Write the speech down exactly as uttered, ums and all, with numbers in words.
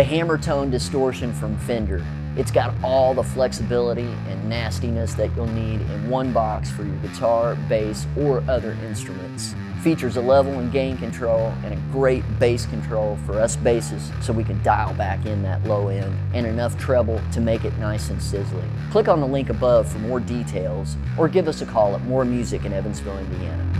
Hammertone Distortion from Fender. It's got all the flexibility and nastiness that you'll need in one box for your guitar, bass, or other instruments. Features a level and gain control and a great bass control for us bassists so we can dial back in that low end and enough treble to make it nice and sizzling. Click on the link above for more details or give us a call at More Music in Evansville, Indiana.